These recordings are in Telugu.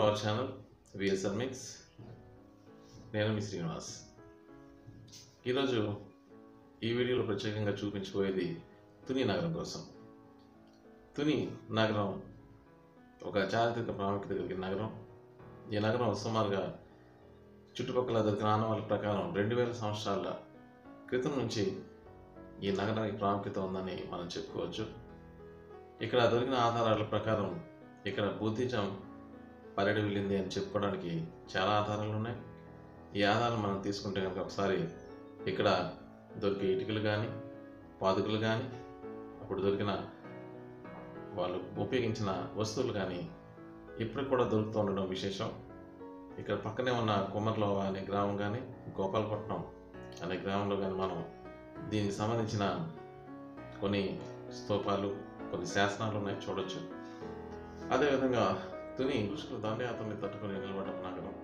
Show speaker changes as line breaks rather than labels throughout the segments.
Our channel VSR mix. నేను మీ శ్రీనివాస్. ఈరోజు ఈ వీడియోలో ప్రత్యేకంగా చూపించబోయేది తుని నగరం కోసం. తుని నగరం ఒక చారిత్రక ప్రాముఖ్యత కలిగిన నగరం. ఈ నగరం సుమారుగా చుట్టుపక్కల దొరికిన ఆనవాళ్ళ ప్రకారం 2000 సంవత్సరాల క్రితం నుంచి ఈ నగరానికి ప్రాముఖ్యత ఉందని మనం చెప్పుకోవచ్చు. ఇక్కడ దొరికిన ఆధారాల ప్రకారం ఇక్కడ బుద్ధిజం పర్యటన వెళ్ళింది అని చెప్పుకోవడానికి చాలా ఆధారాలు ఉన్నాయి. ఈ ఆధారాలు మనం తీసుకుంటే కనుక ఒకసారి ఇక్కడ దొరికే ఇటుకలు కానీ పాదుకలు కానీ అప్పుడు దొరికిన వాళ్ళు ఉపయోగించిన వస్తువులు కానీ ఇప్పుడు కూడా దొరుకుతూ ఉండడం విశేషం. ఇక్కడ పక్కనే ఉన్న కుమర్లో అనే గ్రామం కానీ గోపాలపట్నం అనే గ్రామంలో కానీ మనం దీనికి సంబంధించిన కొన్ని స్తూపాలు కొన్ని శాసనాలు ఉన్నాయి, చూడొచ్చు. అదేవిధంగా తుని ఋషుల దండయాత్రని తట్టుకొని నిలబడ్డ నగరం.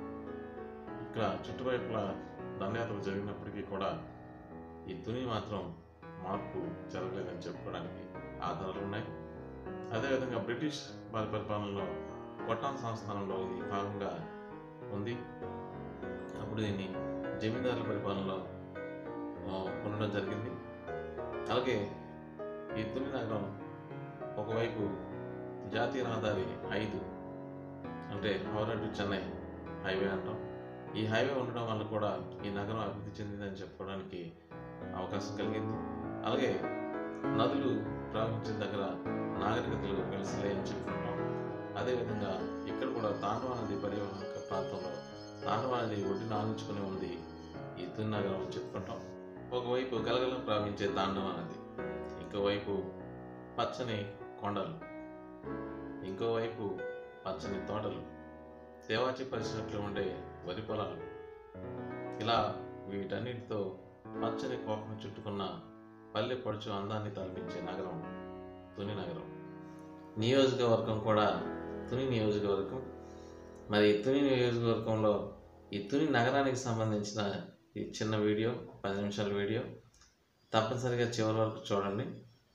ఇక్కడ చుట్టువైపుల దండయాత్రలు జరిగినప్పటికీ కూడా ఈ తుని మాత్రం మార్పు జరగలేదని చెప్పుకోవడానికి ఆధారాలు ఉన్నాయి. అదేవిధంగా బ్రిటిష్ వారి పరిపాలనలో కొట్టాన్ సంస్థానంలో ఇది భాగంగా ఉంది. అప్పుడు దీన్ని జమీందారుల పరిపాలనలో ఉండడం జరిగింది. అలాగే ఈ తుని నగరం ఒకవైపు జాతీయ రహదారి 5 అంటే హౌరా టు చెన్నై హైవే అంటాం. ఈ హైవే ఉండడం వల్ల కూడా ఈ నగరం అభివృద్ధి చెందిందని చెప్పుకోవడానికి అవకాశం కలిగింది. అలాగే నదులు ప్రవహించిన దగ్గర నాగరికతలు వెలిసిలేయని చెప్పుకుంటాం. అదేవిధంగా ఇక్కడ కూడా తాండవ నది పరివాహక ప్రాంతంలో తాండవ నది ఒడ్డున ఆనించుకుని ఉంది ఈ తుని నగరం అని చెప్పుకుంటాం. ఒకవైపు గలగల ప్రవహించే తాండవ నది, ఇంకోవైపు పచ్చని కొండలు, ఇంకోవైపు పచ్చని తోటలు, దేవాచి పరిచినట్లు ఉండే వరి పొలాలు, ఇలా వీటన్నిటితో పచ్చని కోపం చుట్టుకున్న పల్లె పడుచు అందాన్ని తలపించే నగరం తుని నగరం. నియోజకవర్గం కూడా తుని నియోజకవర్గం. మరి తుని నియోజకవర్గంలో ఈ తుని నగరానికి సంబంధించిన ఈ చిన్న వీడియో 10 నిమిషాల వీడియో తప్పనిసరిగా చివరి వరకు చూడండి.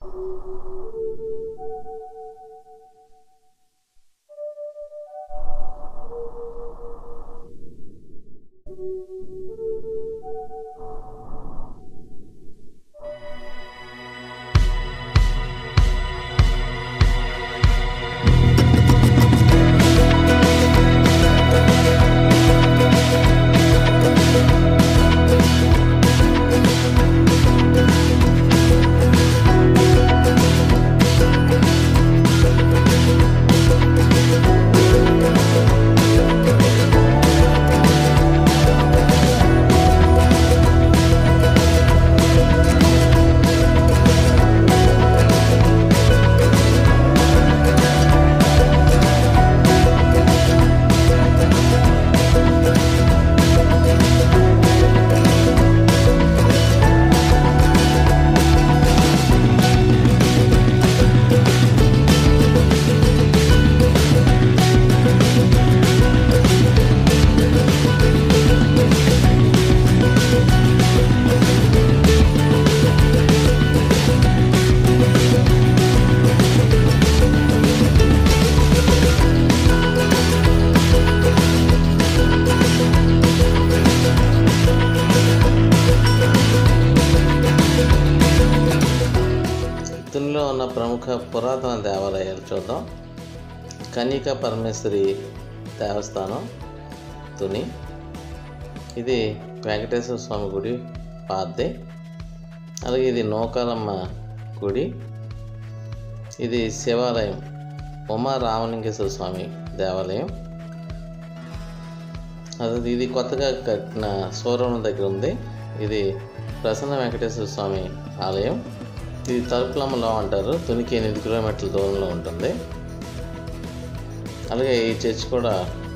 తునిలో ఉన్న ప్రముఖ పురాతన దేవాలయాలు చూద్దాం. కన్యకా పరమేశ్వరి దేవస్థానం తుని. ఇది వెంకటేశ్వర స్వామి గుడి పాతది. అలాగే ఇది నూకాలమ్మ గుడి. ఇది శివాలయం ఉమా రామలింగేశ్వర స్వామి దేవాలయం. అదే ఇది కొత్తగా కట్టిన సూరవరం దగ్గర ఉంది. ఇది ప్రసన్న వెంకటేశ్వర స్వామి ఆలయం. ఇది తలుపులమ్మలో అంటారు. తునికి 8 కిలోమీటర్ల దూరంలో ఉంటుంది. అలాగే ఈ చర్చ్ కూడా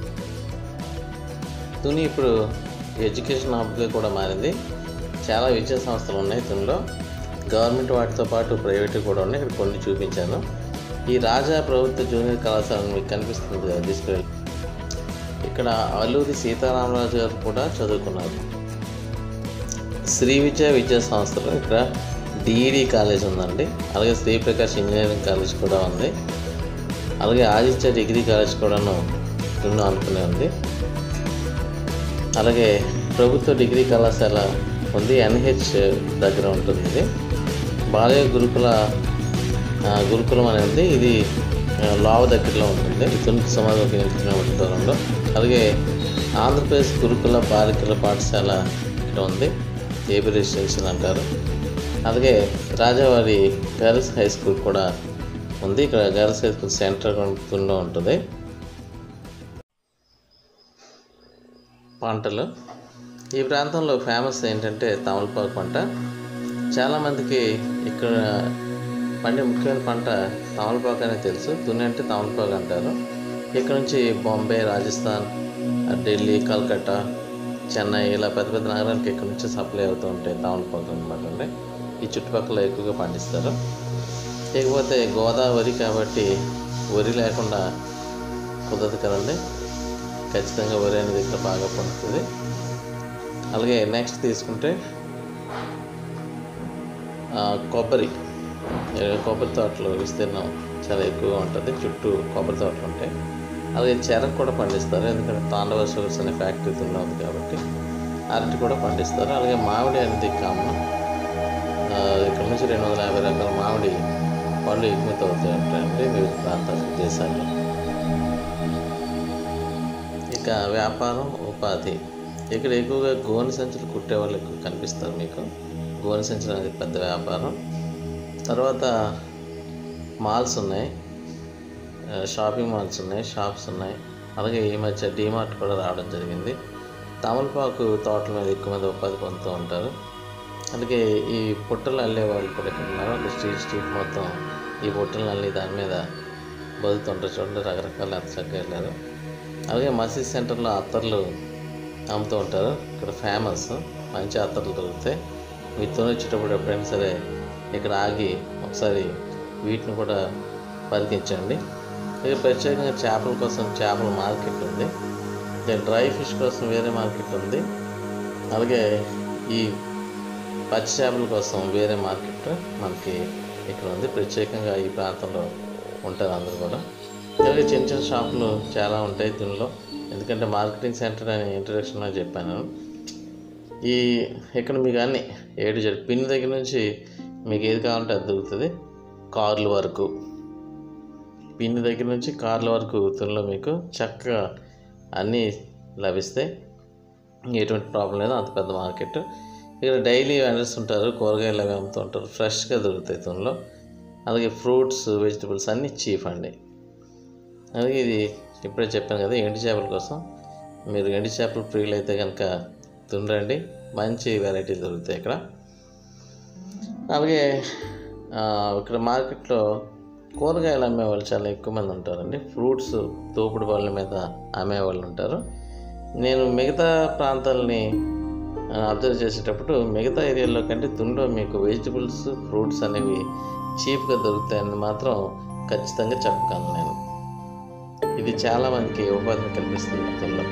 తుని ఇప్పుడు ఎడ్యుకేషన్ హబ్గా కూడా మారింది. చాలా విద్యా సంస్థలు ఉన్నాయి తునిలో. గవర్నమెంట్ వాటితో పాటు ప్రైవేట్ కూడా ఉన్నాయి. ఇక్కడ కొన్ని చూపించాను. ఈ రాజా ప్రభుత్వ జూనియర్ కళాశాల మీకు కనిపిస్తుంది కదా డిస్ప్లే. ఇక్కడ అల్లూరి సీతారామరాజు గారు కూడా చదువుకున్నారు. శ్రీ విద్యా సంస్థలు ఇక్కడ డిఈడి కాలేజ్ ఉందండి. అలాగే శ్రీప్రకాష్ ఇంజనీరింగ్ కాలేజ్ కూడా ఉంది. అలాగే ఆదిత్య డిగ్రీ కాలేజ్ కూడాను
తుని ఆనుకునే ఉంది. అలాగే ప్రభుత్వ డిగ్రీ కళాశాల ఉంది, NH దగ్గర ఉంటుంది. ఇది బాలయ్య గురుకులం అనేది ఇది లావ దగ్గరలో ఉంటుంది. తునికి సుమారు 8 కిలోమీటర్ల దూరంలో. అలాగే ఆంధ్రప్రదేశ్ గురుకుల బాలికల పాఠశాల ఇక్కడ ఉంది, ఏబీ రెసిడెన్షియల్ అంటారు. అలాగే రాజావారి గర్ల్స్ హై స్కూల్ కూడా ఉంది. ఇక్కడ గర్ల్స్ హై స్కూల్ సెంటర్ తునిలో ఉంటుంది. పంటలు ఈ ప్రాంతంలో ఫేమస్ ఏంటంటే తమలపాకు పంట. చాలామందికి ఇక్కడ పండే ముఖ్యమైన పంట తమలపాకు అనేది తెలుసు. తుని అంటే తమలపాకు అంటారు. ఇక్కడ నుంచి బాంబే, రాజస్థాన్, ఢిల్లీ, కలకత్తా, చెన్నై ఇలా పెద్ద పెద్ద నగరాలకు ఇక్కడ నుంచి సప్లై అవుతూ ఉంటాయి తమలపాకు అనమాట. అంటే ఈ చుట్టుపక్కల ఎక్కువగా పండిస్తారు. లేకపోతే గోదావరి కాబట్టి వరి లేకుండా కుదరదు కదండి. ఖచ్చితంగా వరి అనేది ఇక్కడ బాగా పండుతుంది. అలాగే నెక్స్ట్ తీసుకుంటే కొబ్బరి తోటలు విస్తీర్ణం చాలా ఎక్కువగా ఉంటుంది. చుట్టూ కొబ్బరి తోటలు ఉంటాయి. అలాగే చెరకు కూడా పండిస్తారు, ఎందుకంటే తాండవ షుగర్స్ అనే ఫ్యాక్టరీ ఉంది కాబట్టి. అరటి కూడా పండిస్తారు. అలాగే మామిడి అనేది కామన్. ఇక్కడ నుంచి 250 రకాల మామిడి పళ్ళు ఎగుమతి అవుతాయి ఉంటాయండి వివిధ ప్రాంతాల దేశాల్లో. ఇక వ్యాపారం, ఉపాధి. ఇక్కడ ఎక్కువగా గోనె సంచులు కుట్టే వాళ్ళు ఎక్కువ కనిపిస్తారు మీకు. గోనె సంచులు అనేది పెద్ద వ్యాపారం. తర్వాత మాల్స్ ఉన్నాయి, షాపింగ్ మాల్స్ ఉన్నాయి, షాప్స్ ఉన్నాయి. అలాగే ఈ మధ్య డీమార్ట్ కూడా రావడం జరిగింది. తమలపాకు తోటల మీద ఎక్కువ మంది ఉపాధి పొందుతూ ఉంటారు. అలాగే ఈ పుట్టలు అల్లే వాళ్ళు కూడా ఇక్కడ ఉన్నారు. ఒక స్ట్రీట్ మొత్తం ఈ పుట్టలు అల్లి దాని మీద బతుకుతుంటారు. చూడండి రకరకాల ఎంత చక్కగా వెళ్ళారు. అలాగే మసీద్ సెంటర్లో అత్తర్లు అమ్ముతూ ఉంటారు. ఇక్కడ ఫేమస్, మంచి అత్తర్లు దొరుకుతాయి. మీతో వచ్చేటప్పుడు ఎప్పుడైనా సరే ఇక్కడ ఆగి ఒకసారి వీటిని కూడా పరికించండి. ఇక ప్రత్యేకంగా చేపల కోసం చేపల మార్కెట్ ఉంది. డ్రై ఫిష్ కోసం వేరే మార్కెట్ ఉంది. అలాగే ఈ పచ్చి చేపల కోసం వేరే మార్కెట్ మనకి ఇక్కడ ఉంది. ప్రత్యేకంగా ఈ ప్రాంతంలో ఉంటారు అందరూ కూడా. అలాగే చిన్న చిన్న షాపులు చాలా ఉంటాయి దీనిలో, ఎందుకంటే మార్కెటింగ్ సెంటర్ అని ఇంట్రడక్షన్లో చెప్పాను. ఇక్కడ మీకు అన్నీ పిన్ దగ్గర నుంచి మీకు ఏది కావాలంటే అది దొరుకుతుంది. కార్ల వరకు, పిన్ దగ్గర నుంచి కార్ల వరకు తునిలో మీకు చక్కగా అన్నీ లభిస్తాయి. ఎటువంటి ప్రాబ్లం లేదు. అంత పెద్ద మార్కెట్. ఇక్కడ డైలీ వెండర్స్ ఉంటారు, కూరగాయలు అవి అమ్ముతూ ఉంటారు. ఫ్రెష్గా దొరుకుతాయి తునిలో. అలాగే ఫ్రూట్స్, వెజిటబుల్స్ అన్నీ చీప్ అండి. అలాగే ఇది ఇప్పుడే చెప్పాను కదా, ఎండు చేపల కోసం. మీరు ఎండు చేపలు ప్రియులు అయితే కనుక తుని మంచి వెరైటీలు దొరుకుతాయి ఇక్కడ. అలాగే ఇక్కడ మార్కెట్లో కూరగాయలు అమ్మేవాళ్ళు చాలా ఎక్కువ మంది ఉంటారండి. ఫ్రూట్స్ తోపుడు బళ్ళ మీద అమ్మేవాళ్ళు ఉంటారు. నేను మిగతా ప్రాంతాలని అబ్జర్వ్ చేసేటప్పుడు మిగతా ఏరియాల్లో కంటే తునిలో మీకు వెజిటబుల్స్, ఫ్రూట్స్ అనేవి చీప్గా దొరుకుతాయని మాత్రం ఖచ్చితంగా చెప్పగలను నేను. ఇది చాలామందికి ఉపాధిని కల్పిస్తుంది తునిలో.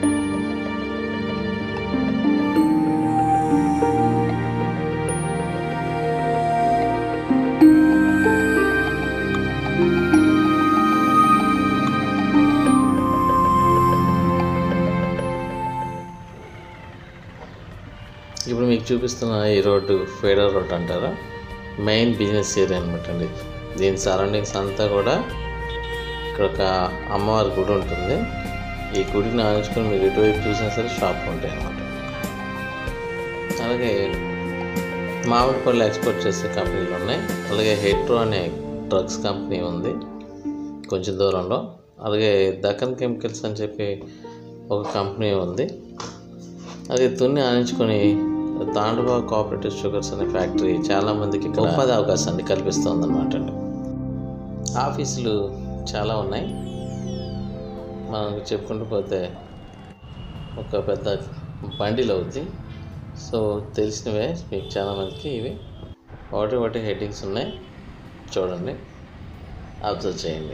ఇప్పుడు మీకు చూపిస్తున్న ఈ రోడ్డు ఫెడరల్ రోడ్ అంటారా, మెయిన్ బిజినెస్ ఏరియా అనమాట అండి. దీని సరౌండింగ్స్ అంతా కూడా ఇక్కడ ఒక అమ్మవారి గుడి ఉంటుంది. ఈ గుడిని ఆలోచుకొని మీరు ఎటువైపు చూసినా సరే షాపులు ఉంటాయి అన్నమాట. అలాగే మామిడి పళ్ళు ఎక్స్పోర్ట్ చేసే కంపెనీలు ఉన్నాయి. అలాగే హెట్రో అనే డ్రగ్స్ కంపెనీ ఉంది కొంచెం దూరంలో. అలాగే దక్కన్ కెమికల్స్ అని చెప్పి ఒక కంపెనీ ఉంది. అలాగే తుని ఆనించుకొని తాండవ కోఆపరేటివ్ షుగర్స్ అనే ఫ్యాక్టరీ చాలామందికి ఉపాధి అవకాశాన్ని కల్పిస్తుంది అన్నమాట అండి. ఆఫీసులు చాలా ఉన్నాయి. మనం చెప్పుకుంటూ పోతే ఒక పెద్ద బండిలు అవుతాయి. సో తెలిసినవే మీకు చాలామందికి. ఇవి ఒకటి హెడ్డింగ్స్ ఉన్నాయి, చూడండి, అబ్జర్వ్ చేయండి.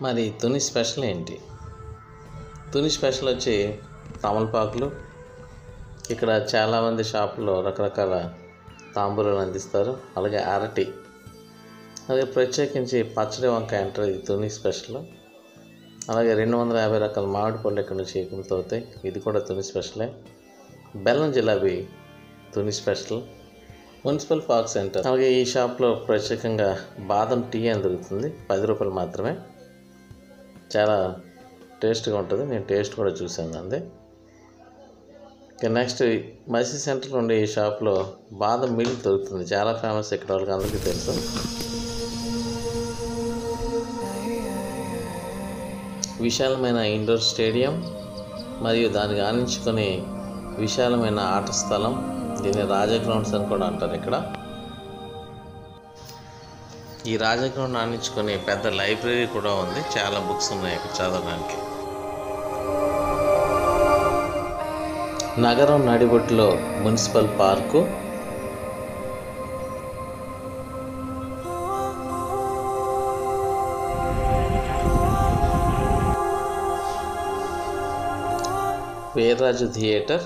మరి తుని స్పెషల్ ఏంటి? తుని స్పెషల్ వచ్చి తమలపాకులు. ఇక్కడ చాలామంది షాపుల్లో రకరకాల తాంబూలాలు అందిస్తారు. అలాగే అరటి, అలాగే ప్రత్యేకించి పచ్చడి వంకాయ అంటారు, ఇది తుని స్పెషల్. అలాగే 250 రకాల మామిడి పళ్ళు ఇక్కడ నుంచి ఎగుమతవుతాయి, ఇది కూడా తుని స్పెషలే. బెల్లం jalebi Tuni special. Municipal park centre. అలాగే ఈ షాప్లో ప్రత్యేకంగా బాదం టీ అని దొరుకుతుంది, 10 రూపాయలు మాత్రమే. చాలా టేస్ట్గా ఉంటుంది, నేను టేస్ట్ కూడా చూశాను అంతే. ఇక నెక్స్ట్ మసీ సెంటర్లో ఉండే ఈ షాప్లో బాదం మిల్క్ దొరుకుతుంది, చాలా ఫేమస్, ఇక్కడ వాళ్ళకి అందరికీ తెలుసు. విశాలమైన ఇండోర్ స్టేడియం మరియు దానికి ఆనించుకొని విశాలమైన ఆట స్థలం, దీన్ని రాజా గ్రౌండ్స్ అని కూడా అంటారు. ఇక్కడ ఈ రాజా గ్రౌండ్ ఆనించుకొని పెద్ద లైబ్రరీ కూడా ఉంది, చాలా బుక్స్ ఉన్నాయి ఇక్కడ చదవడానికి. నగరం నడిబొట్టులో municipal park. Veerraju theatre.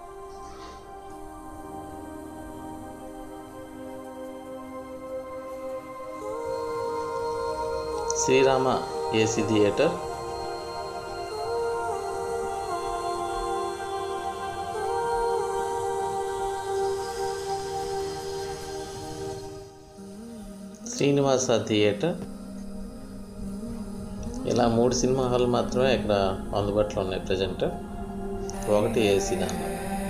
Srirama AC theatre. Srinivasa theatre. ఇలా 3 సినిమా హాల్ మాత్రమే ఇక్కడ అందుబాటులో ఉన్నాయి ప్రజెంట్. ఒకటి ఏసీ దాంట్లో.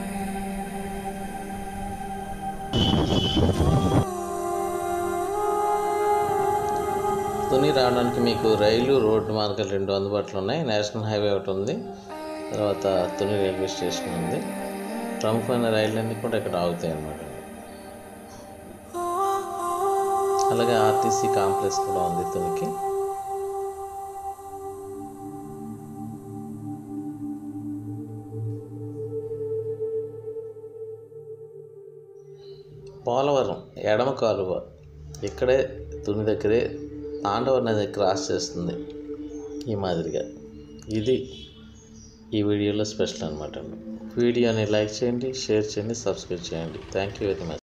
తుని రావడానికి మీకు రైలు, రోడ్డు మార్గాలు 2 అందుబాటులో ఉన్నాయి. నేషనల్ హైవే ఒకటి ఉంది, తర్వాత తుని రైల్వే స్టేషన్ ఉంది. ప్రముఖమైన రైళ్ళన్నీ కూడా ఇక్కడ ఆగుతాయి అన్నమాట. అలాగే ఆర్టీసీ కాంప్లెక్స్ కూడా ఉంది తునికి. పోలవరం ఎడమ కాలువ ఇక్కడే తుని దగ్గరే తాండవ నది క్రాస్ చేస్తుంది ఈ మాదిరిగా. ఇది ఈ వీడియోలో స్పెషల్ అనమాట. వీడియోని లైక్ చేయండి, షేర్ చేయండి, సబ్స్క్రైబ్ చేయండి. Thank you very much.